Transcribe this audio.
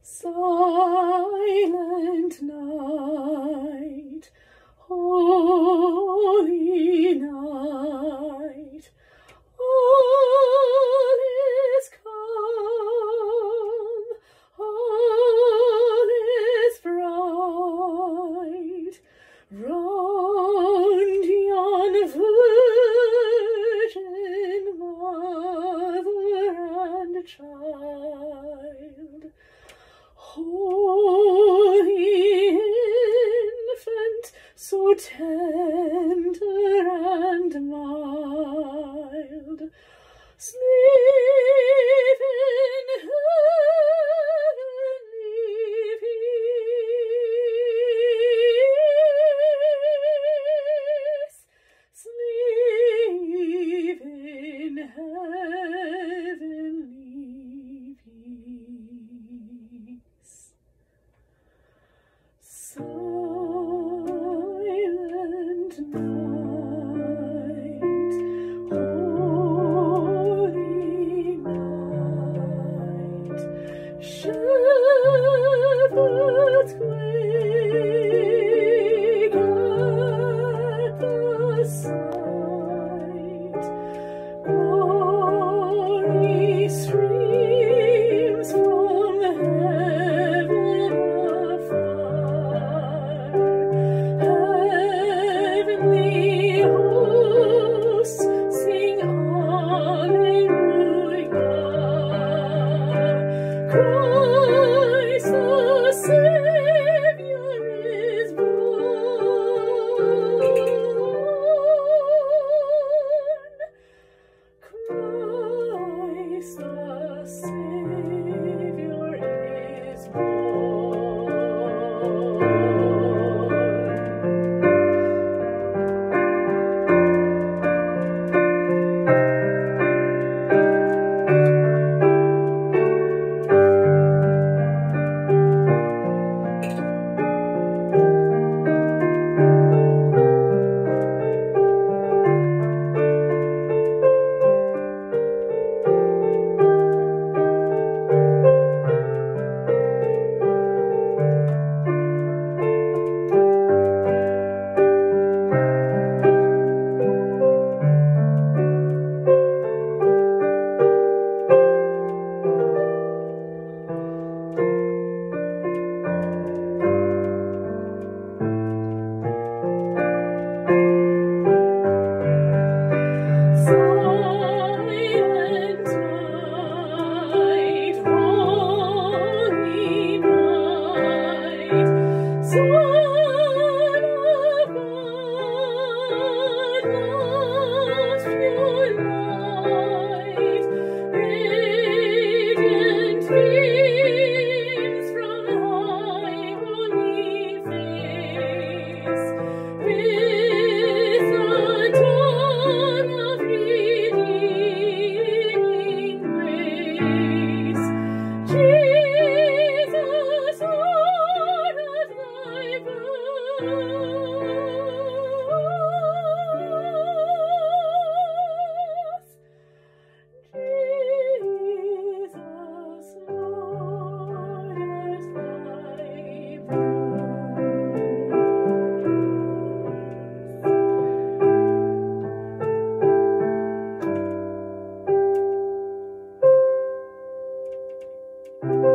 Silent night, holy night, all is calm, all is bright, round yon virgin mother and child. Holy infant, so tender and mild, sleep in heavenly peace, sleep in heavenly peace. Silent night, holy night, shepherds quake at the sight, glory streams from heaven afar, heavenly hosts sing Alleluia. Christ the Savior is born. Christ the Savior is born. Silent night, holy night, Son of God, lost pure light, radiant beams from thy holy face, with the dawn of redeeming grace. Jesus, Lord of thy birth. Jesus, Lord of thy birth.